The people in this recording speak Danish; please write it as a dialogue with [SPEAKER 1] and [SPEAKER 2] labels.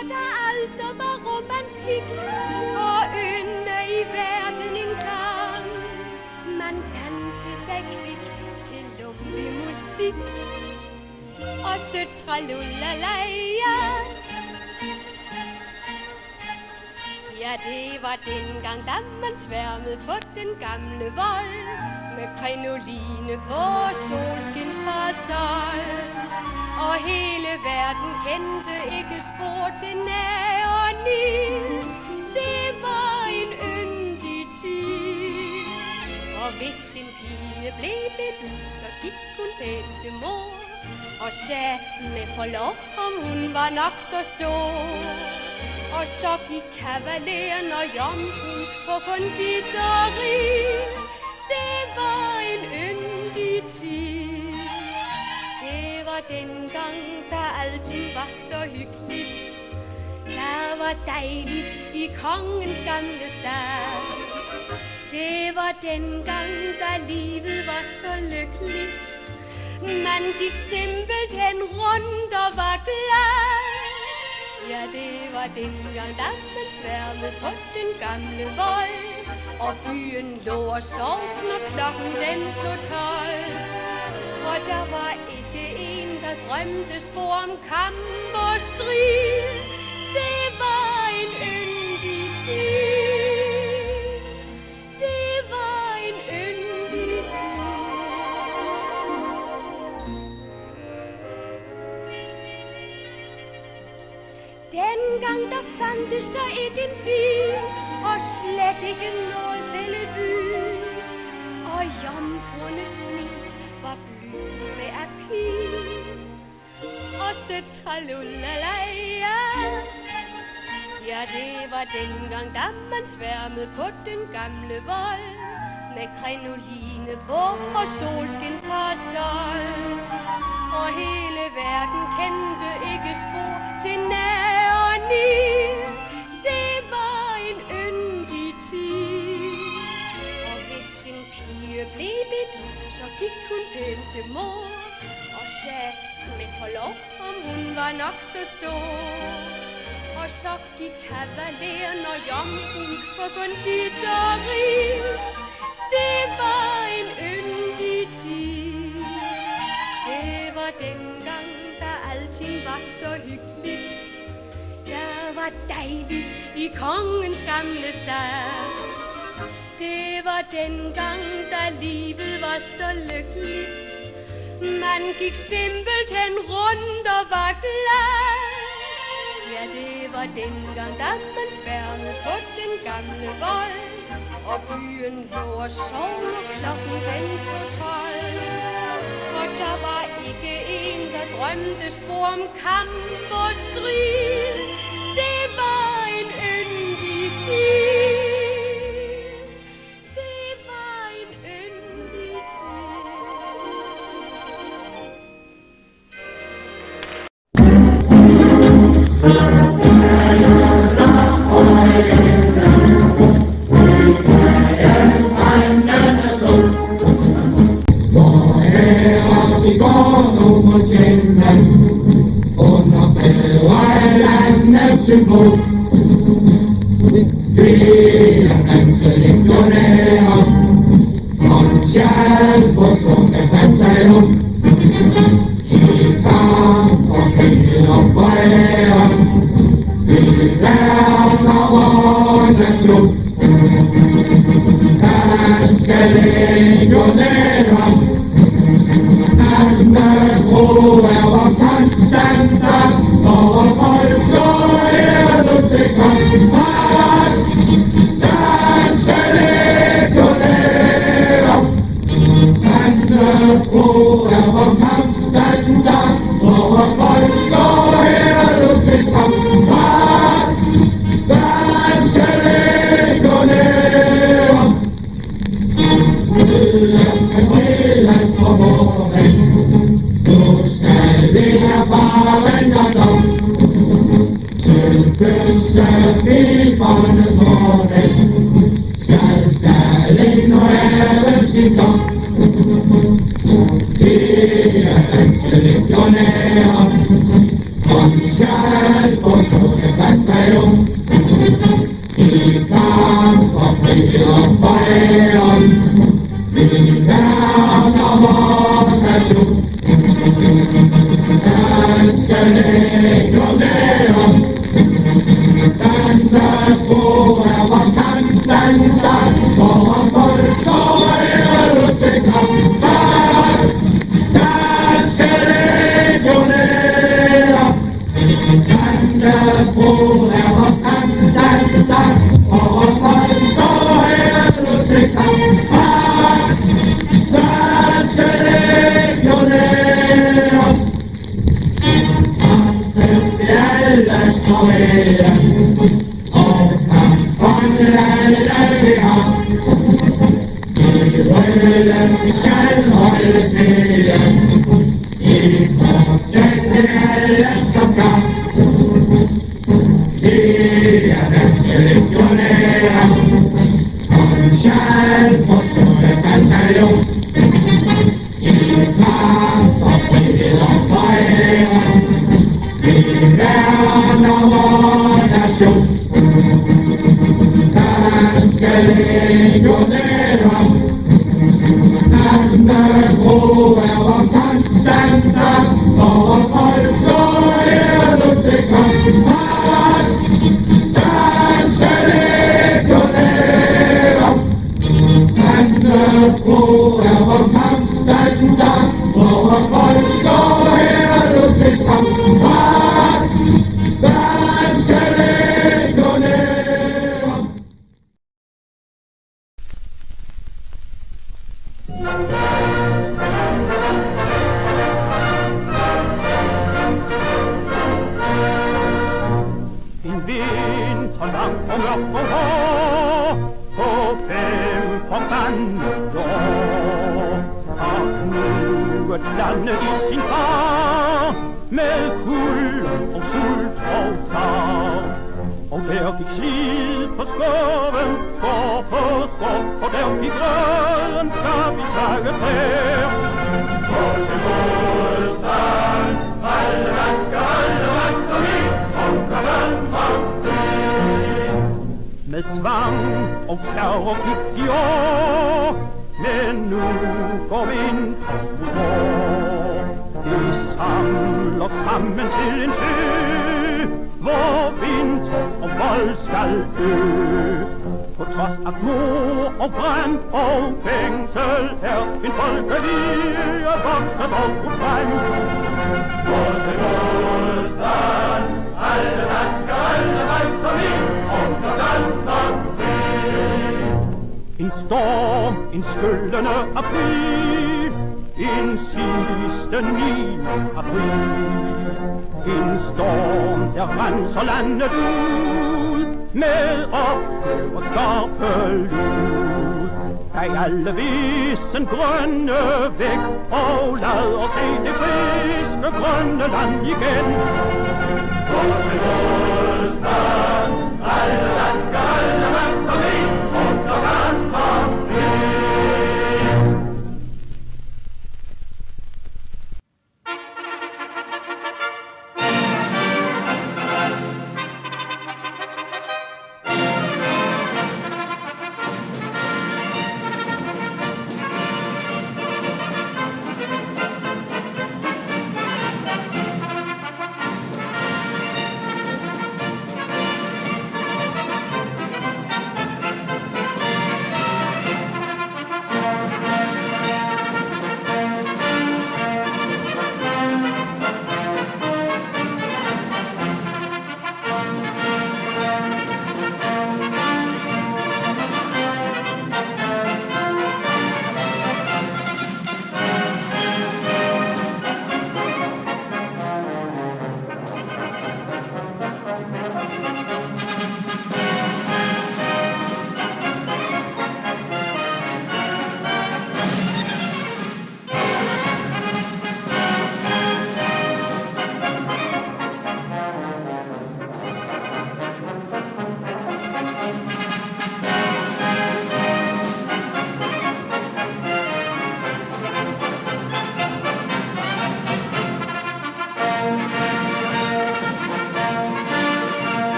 [SPEAKER 1] hvor der altså var romantik og ynde i verden engang. Man dansede sig kvik til lumlig musik og søtralulalaja. Ja, det var dengang, da man sværmede på den gamle vold med krinoline på solskinsparasol. Og hele verden kendte ikke spor til nag og nid. Det var en yndig tid. Og hvis en pige blev bedt ud, så gik hun pænt til mor og sagde med forlov, om hun var nok så stor. Og så gik kavaleren og jomfruen på konditori. Det var en yndig tid. Det var dengang, da alting var så hyggeligt. Der var dejligt i kongens gamle stad. Det var dengang, da livet var så lykkeligt. Man gik simpelthen rundt og var glad. Ja, det var dengang, da man sværmede på den gamle vold. Og byen lå og sov, når klokken den slog 12. Og der var ikke en, der drømte spor om kamp og strid. Det var en yndig tid. Det var en yndig tid. Dengang der fandtes der ikke en bil, og slet ikke noget Bellevue. Og jomfruernes smil var blyge af pil. Og så tralulalaja. Ja, det var dengang, da man sværmede på den gamle vold med krinoline på og solskinsparasol. Og hele verden kendte ikke spor til nag og nid. Det var en yndig tid. Og hvis en pige blev bedt ud, så gik hun pænt til mor og sagde med forlov, om hun var nok så stor. Og så gik kavaleren og jomfruen på konditori. Det var en yndig tid. Det var dengang, da alting var så hyggeligt. Der var dejligt i kongens gamle stad. Det var dengang, da livet var så lykkeligt. Man gik simpelthen rundt og var glad. Ja, det var dengang, da man sværmede på den gamle vold. Og byen lå og sov, og klokken den slog 12. Og der var ikke en, der drømte spor om kamp og strid. Det var en yndig tid. Det var en yndig tid.
[SPEAKER 2] Legionærsangen, Befreiung, die Kampf auf ihrer Feiern, die Werner Mordversuch, danske Legionärer, danske Vorher var kanten satt, for folk og Russekamp, danske Legionärer, danske Vorher var kanten satt, for folk og Russekamp, danske Legionärer. Alles Neue, auch von Lalleria. Die Röhren kann heute sehen, die Fortschritte alles sogar. Die Legionäre, von Schall, von Verteilung, die Kampf auf ihrer Feier. Die Werner Mordversuch, danske Legionärer, danske Vorher var kanten satt, for folk og Russekamp, danske Legionärer, danske Vorher var kanten satt, for folk og Russekamp.
[SPEAKER 3] Landet i sin far, med kul og sult og sar. Og der gik slid på skoven, skår på skår, og der gik grøden, skal vi slage træer. På til modstand, alle vand som vi, og goverment med tvang og terror gik de år, men nu går vinteren vår. Vi samler sammen til en sø, hvor vinter og vold skal dø. På trods af mord og brand og fængsel er en folkevilje vokset og brudt frem. Gå til modstand, alle vand som vi, og goverment. En storm, en skyllende april, en sidste 9. april. En storm, der renser landet ud, med ophøret skarpe lyd. Da alle vissen grønne væk, og lad os se det friske grønne land igen. Gå til modstand.